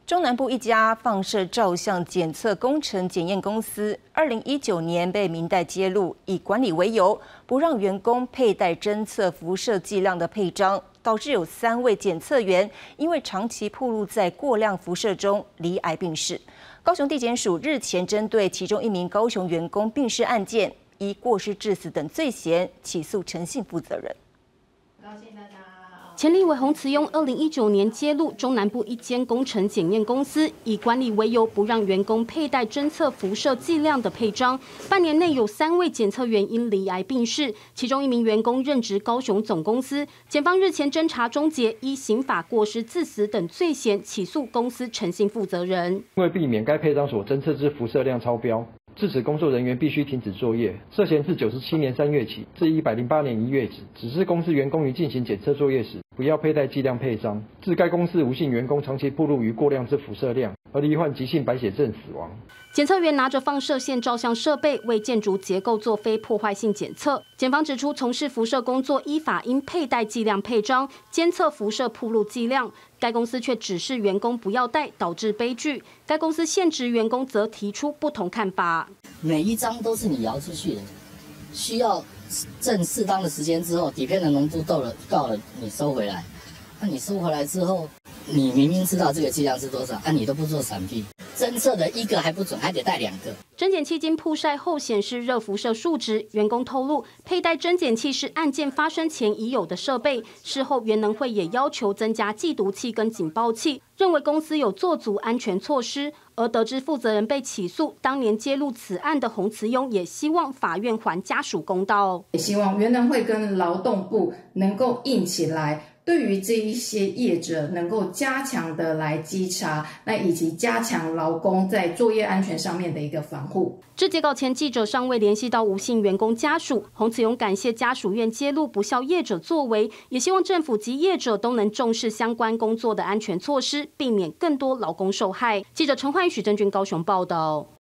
中南部一家放射照相检测工程检验公司，2019年被民代揭露，以管理为由，不让员工佩戴侦测辐射剂量的配章，导致有3位检测员因为长期暴露在过量辐射中罹癌病逝。高雄地检署日前针对其中1名高雄员工病逝案件，以过失致死等罪嫌起诉陈姓负责人。 前立委洪慈庸2019年揭露，中南部一间工程检验公司以管理为由，不让员工佩戴侦测辐射剂量的配章。半年内有3位检测员因罹癌病逝，其中1名员工任职高雄总公司。检方日前侦查终结，依刑法过失致死等罪嫌起诉公司陈姓负责人。 为避免该配章所侦测之辐射量超标，致使工作人员必须停止作业，涉嫌自97年3月起至108年1月止，指示公司员工于进行检测作业时，不要佩戴剂量配章，致该公司无姓员工长期暴露于过量之辐射量，而罹患急性白血症死亡。 检测员拿着放射线照相设备为建筑结构做非破坏性检测。检方指出，从事辐射工作依法应佩戴剂量配章，监测辐射暴露剂量。该公司却指示员工不要戴，导致悲剧。该公司现职员工则提出不同看法。 每一张都是你摇出去的，需要正适当的时间之后，底片的浓度到了，你收回来。那你收回来之后，你明明知道这个剂量是多少，你都不做闪避。侦测的1个还不准，还得带2个。 侦检器经曝晒后显示热辐射数值，员工透露，佩戴侦检器是案件发生前已有的设备。事后原能会也要求增加计读器跟警报器，认为公司有做足安全措施。而得知负责人被起诉，当年揭露此案的洪慈庸也希望法院还家属公道。 也希望原能会跟劳动部能够硬起来。对于这一些业者能够加强的来稽查，那以及加强劳工在作业安全上面的一个防护。 至截稿前，记者尚未联系到无姓员工家属。洪慈庸感谢家属愿揭露不肖业者作为，也希望政府及业者都能重视相关工作的安全措施，避免更多劳工受害。记者陈焕宇、许正军高雄报道。